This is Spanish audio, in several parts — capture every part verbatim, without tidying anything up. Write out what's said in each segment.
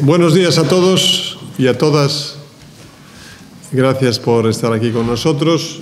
Buenos días a todos y a todas. Gracias por estar aquí con nosotros.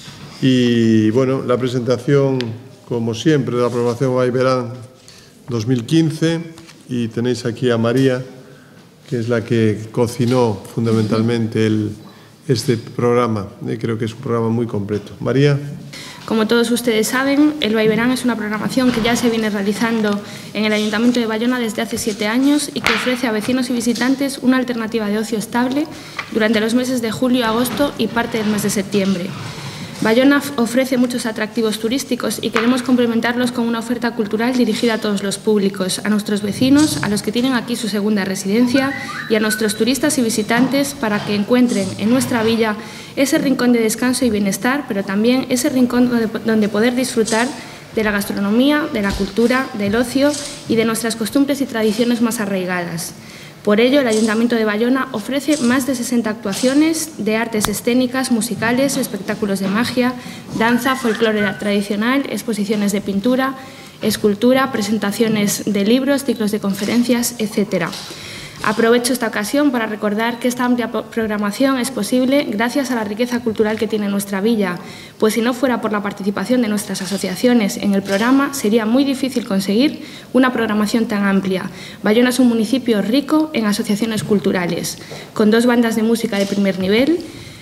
Y bueno, la presentación, como siempre, de la programación Vallverán dos mil quince. Y tenéis aquí a María, que es la que cocinó fundamentalmente el, este programa. Y creo que es un programa muy completo. María. Como todos ustedes saben, el Vallverán es una programación que ya se viene realizando en el Ayuntamiento de Bayona desde hace siete años y que ofrece a vecinos y visitantes una alternativa de ocio estable durante los meses de julio, agosto y parte del mes de septiembre. Bayona ofrece muchos atractivos turísticos y queremos complementarlos con una oferta cultural dirigida a todos los públicos, a nuestros vecinos, a los que tienen aquí su segunda residencia y a nuestros turistas y visitantes para que encuentren en nuestra villa ese rincón de descanso y bienestar, pero también ese rincón donde, donde poder disfrutar de la gastronomía, de la cultura, del ocio y de nuestras costumbres y tradiciones más arraigadas. Por ello, el Ayuntamiento de Bayona ofrece más de sesenta actuaciones de artes escénicas, musicales, espectáculos de magia, danza, folclore tradicional, exposiciones de pintura, escultura, presentaciones de libros, ciclos de conferencias, etcétera. Aprovecho esta ocasión para recordar que esta amplia programación es posible gracias a la riqueza cultural que tiene nuestra villa, pues si no fuera por la participación de nuestras asociaciones en el programa, sería muy difícil conseguir una programación tan amplia. Bayona es un municipio rico en asociaciones culturales, con dos bandas de música de primer nivel,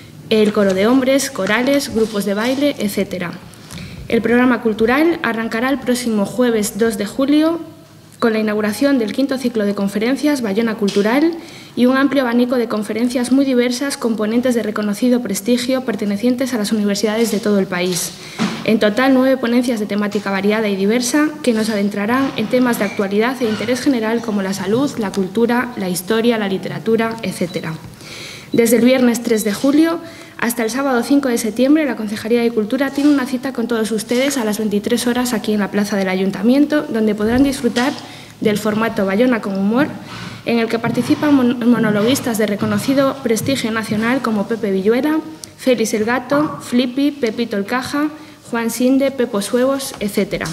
el coro de hombres, corales, grupos de baile, etcétera. El programa cultural arrancará el próximo jueves dos de julio con la inauguración del quinto ciclo de conferencias Bayona Cultural y un amplio abanico de conferencias muy diversas con ponentes de reconocido prestigio pertenecientes a las universidades de todo el país. En total, nueve ponencias de temática variada y diversa que nos adentrarán en temas de actualidad e interés general como la salud, la cultura, la historia, la literatura, etcétera. Desde el viernes tres de julio hasta el sábado cinco de septiembre, la Concejalía de Cultura tiene una cita con todos ustedes a las veintitrés horas aquí en la Plaza del Ayuntamiento, donde podrán disfrutar del formato Bayona con humor, en el que participan mon monologuistas de reconocido prestigio nacional como Pepe Villuela, Félix el Gato, Flippy, Pepito el Caja, Juan Sinde, Pepo Suevos, etcétera.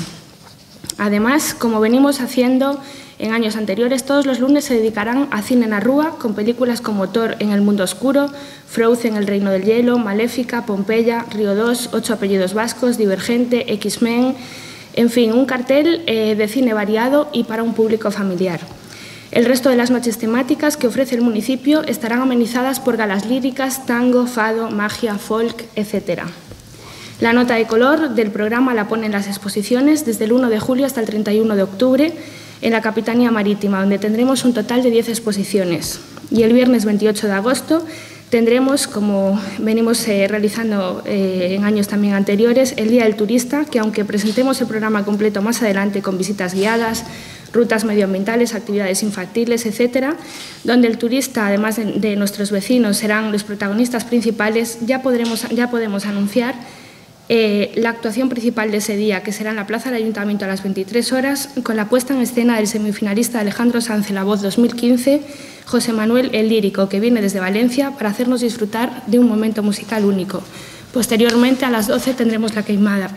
Además, como venimos haciendo en años anteriores, todos los lunes se dedicarán a cine en la Rúa, con películas como Thor en el mundo oscuro, Frozen, el reino del hielo, Maléfica, Pompeya, Río dos, Ocho apellidos vascos, Divergente, X-Men, en fin, un cartel eh, de cine variado y para un público familiar. El resto de las noches temáticas que ofrece el municipio estarán amenizadas por galas líricas, tango, fado, magia, folk, etcétera. La nota de color del programa la ponen las exposiciones desde el uno de julio hasta el treinta y uno de octubre en la Capitanía Marítima, donde tendremos un total de diez exposiciones. Y el viernes veintiocho de agosto tendremos, como venimos eh, realizando eh, en años también anteriores, el Día del Turista, que aunque presentemos el programa completo más adelante con visitas guiadas, rutas medioambientales, actividades infantiles, etcétera, donde el turista, además de, de nuestros vecinos, serán los protagonistas principales, ya, podremos, ya podemos anunciar Eh, la actuación principal de ese día, que será en la Plaza del Ayuntamiento a las veintitrés horas, con la puesta en escena del semifinalista Alejandro Sanz, La Voz dos mil quince, José Manuel el Lírico, que viene desde Valencia para hacernos disfrutar de un momento musical único. Posteriormente, a las doce, tendremos la queimada.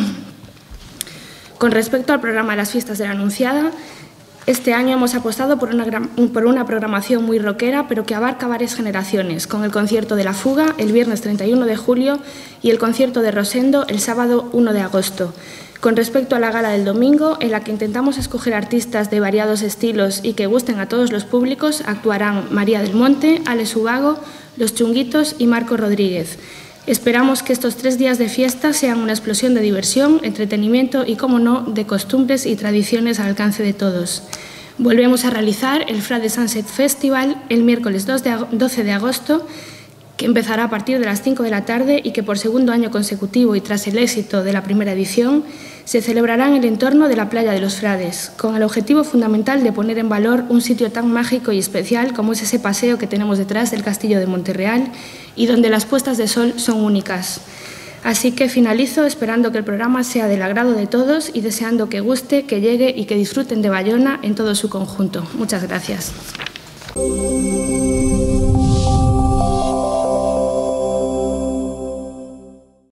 Con respecto al programa de las fiestas de la Anunciada, este año hemos apostado por una, por una programación muy rockera, pero que abarca varias generaciones, con el concierto de La Fuga el viernes treinta y uno de julio y el concierto de Rosendo el sábado uno de agosto. Con respecto a la gala del domingo, en la que intentamos escoger artistas de variados estilos y que gusten a todos los públicos, actuarán María del Monte, Alex Ubago, Los Chunguitos y Marco Rodríguez. Esperamos que estos tres días de fiesta sean una explosión de diversión, entretenimiento y, como no, de costumbres y tradiciones al alcance de todos. Volvemos a realizar el Friday Sunset Festival el miércoles doce de agosto, que empezará a partir de las cinco de la tarde y que por segundo año consecutivo y tras el éxito de la primera edición se celebrará en el entorno de la Playa de los Frades, con el objetivo fundamental de poner en valor un sitio tan mágico y especial como es ese paseo que tenemos detrás del Castillo de Monterreal y donde las puestas de sol son únicas. Así que finalizo esperando que el programa sea del agrado de todos y deseando que guste, que llegue y que disfruten de Bayona en todo su conjunto. Muchas gracias.